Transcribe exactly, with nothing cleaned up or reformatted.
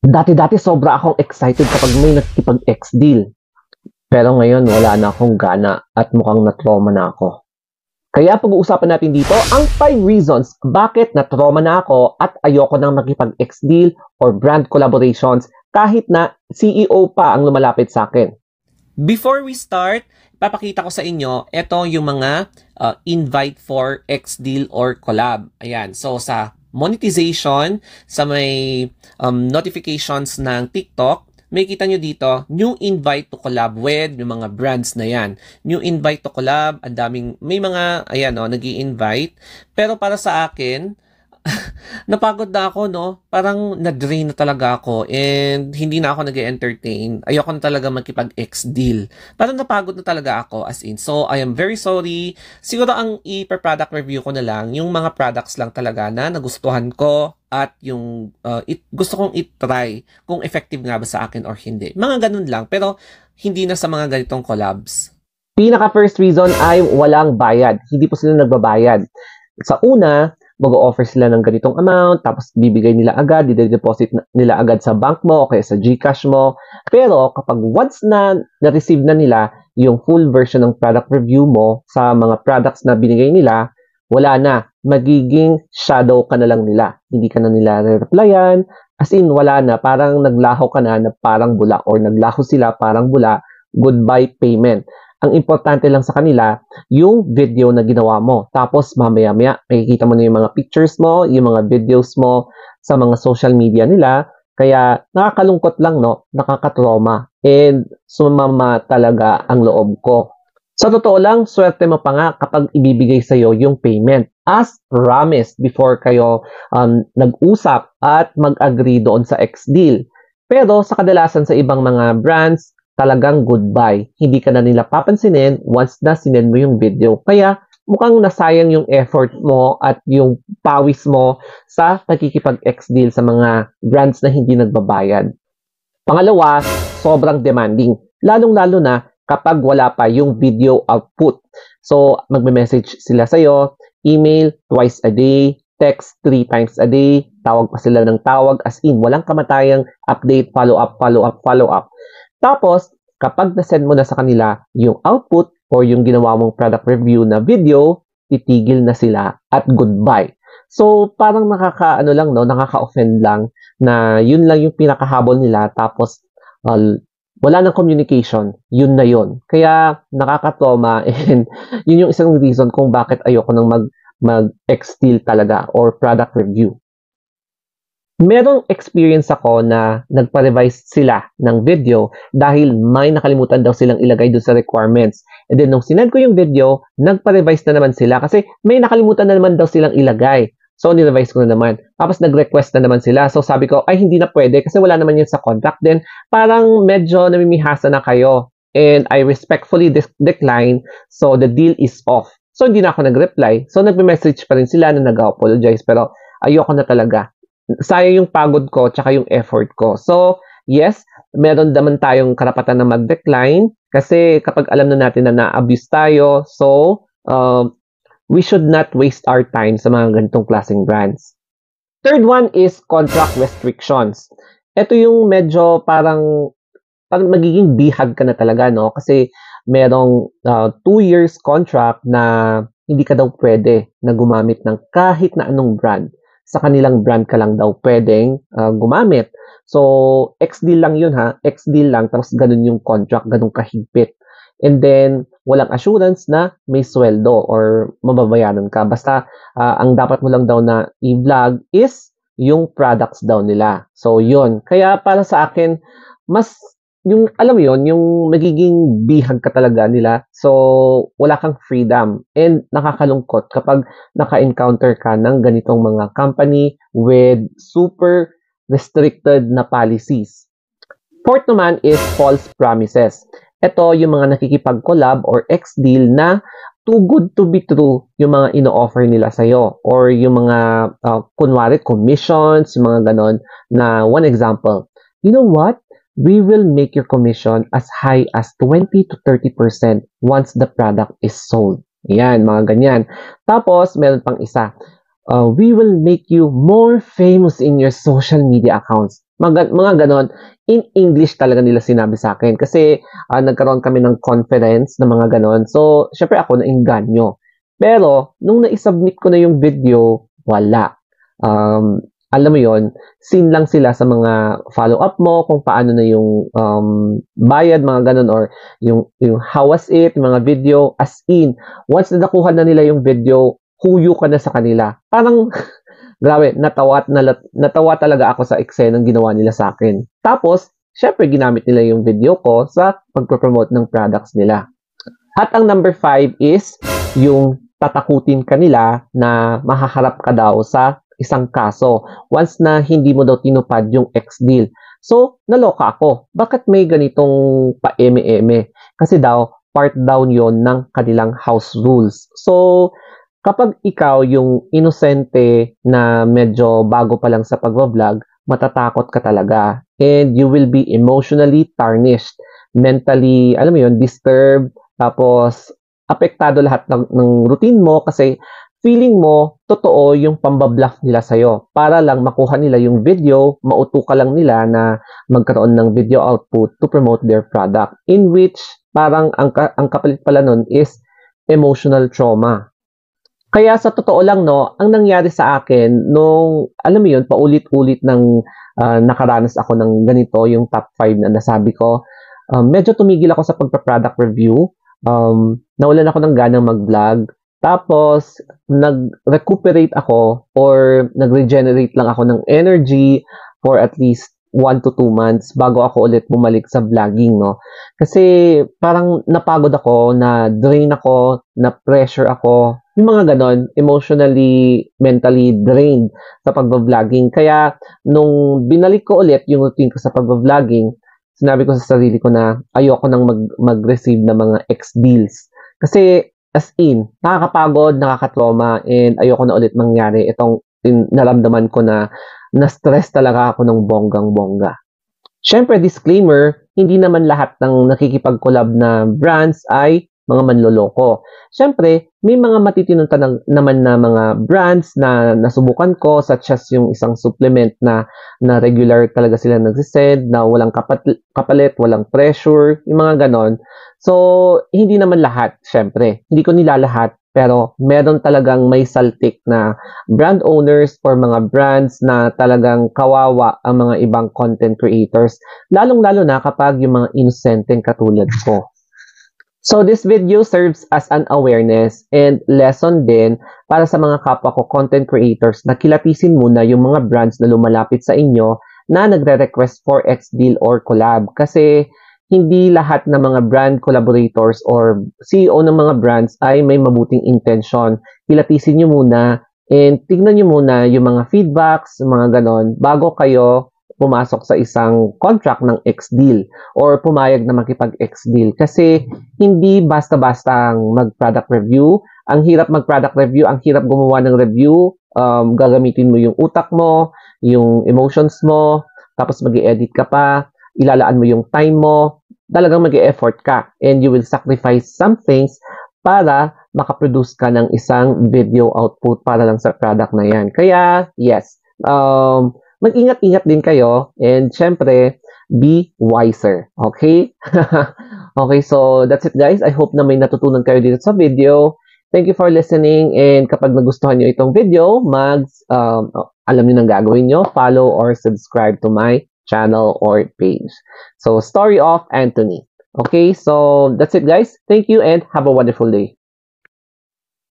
Dati-dati sobra akong excited kapag may nakikipag-X deal. Pero ngayon wala na akong gana at mukhang na-trauma na ako. Kaya pag-uusapan natin dito ang five reasons bakit na-trauma na ako at ayoko nang makipag-X deal or brand collaborations kahit na C E O pa ang lumalapit sa akin. Before we start, papakita ko sa inyo, ito yung mga uh, invite for X deal or collab. Ayan, so sa monetization, sa may um, notifications ng TikTok, may kita nyo dito, new invite to collab with, yung mga brands na yan. New invite to collab, ang daming, may mga, ayan o, nag-i-invite. Pero para sa akin, napagod na ako, no? Parang na-drain na talaga ako and hindi na ako nag-entertain. Ayoko na talaga magkipag-X deal. Parang napagod na talaga ako as in. So, I am very sorry. Siguro ang i-product review ko na lang, yung mga products lang talaga na nagustuhan ko at yung uh, it, gusto kong i-try kung effective nga ba sa akin or hindi. Mga ganun lang. Pero hindi na sa mga ganitong collabs. Pinaka first reason ay walang bayad. Hindi po sila nagbabayad. Sa una, mag-o-offer sila ng ganitong amount, tapos bibigay nila agad, i-deposit nila agad sa bank mo o kaya sa GCash mo. Pero kapag once na na-receive na nila yung full version ng product review mo sa mga products na binigay nila, wala na. Magiging shadow ka na lang nila. Hindi ka na nila re-replyan. As in, wala na. Parang naglaho ka na na parang bula or naglaho sila parang bula. Goodbye payment. Ang importante lang sa kanila, yung video na ginawa mo. Tapos mamaya-maya, makikita mo na yung mga pictures mo, yung mga videos mo sa mga social media nila. Kaya nakakalungkot lang, no? Nakakatrauma. And sumama talaga ang loob ko. Sa totoo lang, swerte mo pa nga kapag ibibigay sa'yo yung payment. As promised before kayo um, nag-usap at mag-agree doon sa X deal. Pero sa kadalasan sa ibang mga brands, talagang goodbye. Hindi ka na nila papansinin once na sinend mo yung video. Kaya mukhang nasayang yung effort mo at yung pawis mo sa pagkikipag-X deal sa mga brands na hindi nagbabayad. Pangalawa, sobrang demanding. Lalong-lalo na kapag wala pa yung video output. So, magme-message sila sa'yo, email twice a day, text three times a day, tawag pa sila ng tawag, as in, walang kamatayang update, follow-up, follow-up, follow-up. Tapos, kapag nasend mo na sa kanila yung output or yung ginawa mong product review na video, titigil na sila at goodbye. So, parang nakaka, ano lang, no, nakaka-offend lang na yun lang yung pinakahabol nila tapos uh, wala nang communication, yun na yun. Kaya nakaka-trauma and yun yung isang reason kung bakit ayoko nang mag mag-X-deal talaga or product review. Merong experience ako na nagpa-revise sila ng video dahil may nakalimutan daw silang ilagay doon sa requirements. And then, nung sinend ko yung video, nagpa-revise na naman sila kasi may nakalimutan na naman daw silang ilagay. So, nirevise ko na naman. Tapos, nag-request na naman sila. So, sabi ko, ay, hindi na pwede kasi wala naman yun sa contract. Then, parang medyo namimihasa na kayo. And I respectfully decline. So, the deal is off. So, hindi na ako nag-reply. So, nag-message pa rin sila na nag-apologize. Pero, ayoko na talaga. Sayang yung pagod ko tsaka yung effort ko. So, yes, meron naman tayong karapatan na mag-decline kasi kapag alam na natin na na-abuse tayo, so, um, we should not waste our time sa mga ganitong klaseng brands. Third one is contract restrictions. Ito yung medyo parang, parang magiging bihag ka na talaga, no? Kasi merong uh, two years contract na hindi ka daw pwede na gumamit ng kahit na anong brand. Sa kanilang brand ka lang daw pwedeng uh, gumamit. So, X-deal lang yun ha. X-deal lang, tapos ganun yung contract, ganun kahigpit. And then, walang assurance na may sweldo or mababayaran ka. Basta, uh, ang dapat mo lang daw na i-vlog is yung products daw nila. So, yun. Kaya para sa akin, mas yung, alam mo yun, yung magiging bihag ka talaga nila. So, wala kang freedom. And nakakalungkot kapag naka-encounter ka ng ganitong mga company with super restricted na policies. Fourth naman is false promises. Ito yung mga nakikipag-collab or X-deal na too good to be true yung mga ino-offer nila sa'yo. Or yung mga, uh, kunwari, commissions, yung mga ganon na one example. You know what? We will make your commission as high as twenty to thirty percent once the product is sold. Yan, mga ganyan. Tapos, meron pang isa. Uh, we will make you more famous in your social media accounts. Mga, mga ganon. In English talaga nila sinabi sa akin. Kasi uh, nagkaroon kami ng conference na mga ganon. So, syempre ako nainganyo. Pero, nung na-submit ko na yung video, wala. Um, alam mo yon, sin lang sila sa mga follow-up mo, kung paano na yung um, bayad, mga ganun, or yung, yung how was it, yung mga video, as in, once na nakuha na nila yung video, huyo ka na sa kanila. Parang, grabe, natawa, nalat, natawa talaga ako sa eksenang ginawa nila sa akin. Tapos, syempre, ginamit nila yung video ko sa pagpropromote ng products nila. At ang number five is, yung tatakutin ka nila na mahaharap ka daw sa isang kaso once na hindi mo daw tinupad yung ex-deal. So, naloka ako. Bakit may ganitong pa-eme-eme? Kasi daw, part down yon ng kanilang house rules. So, kapag ikaw yung inosente na medyo bago pa lang sa pag-vlog, matatakot ka talaga. And you will be emotionally tarnished. Mentally, alam mo yun, disturbed. Tapos, apektado lahat ng, ng routine mo kasi feeling mo, totoo yung pambabluff nila sa'yo. Para lang makuha nila yung video, mautuka lang nila na magkaroon ng video output to promote their product. In which, parang ang, ang kapalit pala nun is emotional trauma. Kaya sa totoo lang, no, ang nangyari sa akin, nung, alam mo yun, paulit-ulit ng uh, nakaranas ako ng ganito, yung top five na nasabi ko, um, medyo tumigil ako sa pagpa-product review. Um, nawalan ako ng ganang mag-vlog. Tapos, nag-recuperate ako or nag-regenerate lang ako ng energy for at least one to two months bago ako ulit bumalik sa vlogging, no? Kasi parang napagod ako, na-drain ako, na-pressure ako, yung mga ganon, emotionally, mentally drained sa pag-vlogging. Kaya, nung binalik ko ulit yung routine ko sa pag-vlogging, sinabi ko sa sarili ko na ayoko nang mag- mag-receive ng mga ex-deals. Kasi, as in, nakakapagod, nakakatrauma, and ayoko na ulit mangyari itong in, naramdaman ko na na-stress talaga ako ng bonggang-bongga. Siyempre, disclaimer, hindi naman lahat ng nakikipag-collab na brands ay mga manloloko. Siyempre, may mga matitinong tanang naman na mga brands na nasubukan ko, such as yung isang supplement na, na regular talaga sila nagsisend, na walang kapat- kapalit, walang pressure, yung mga ganon. So, hindi naman lahat, syempre. Hindi ko nilalahat, pero meron talagang may saltik na brand owners or mga brands na talagang kawawa ang mga ibang content creators, lalong-lalo na kapag yung mga innocenteng katulad ko. So, this video serves as an awareness and lesson din para sa mga kapwa ko content creators na kilatisin muna yung mga brands na lumalapit sa inyo na nagre-request for ex-deal or collab. Kasi, hindi lahat ng mga brand collaborators or C E O ng mga brands ay may mabuting intention. Kilatisin nyo muna and tignan nyo muna yung mga feedbacks, mga ganon, bago kayo pumasok sa isang contract ng ex-deal or pumayag na makipag-ex-deal. Kasi hindi basta-basta ang mag-product review. Ang hirap mag-product review, ang hirap gumawa ng review. Um, gagamitin mo yung utak mo, yung emotions mo, tapos mag-i-edit ka pa, ilalaan mo yung time mo, talagang mag-e-effort ka and you will sacrifice some things para makaproduce ka ng isang video output para lang sa product na yan. Kaya, yes, um, mag-ingat-ingat din kayo and syempre, be wiser. Okay? Okay, so that's it guys. I hope na may natutunan kayo dito sa video. Thank you for listening and kapag nagustuhan nyo itong video, mag, um, alam nyo nang gagawin nyo, follow or subscribe to my channel or page. So, Story of Anthony. Okay, so that's it guys. Thank you and have a wonderful day.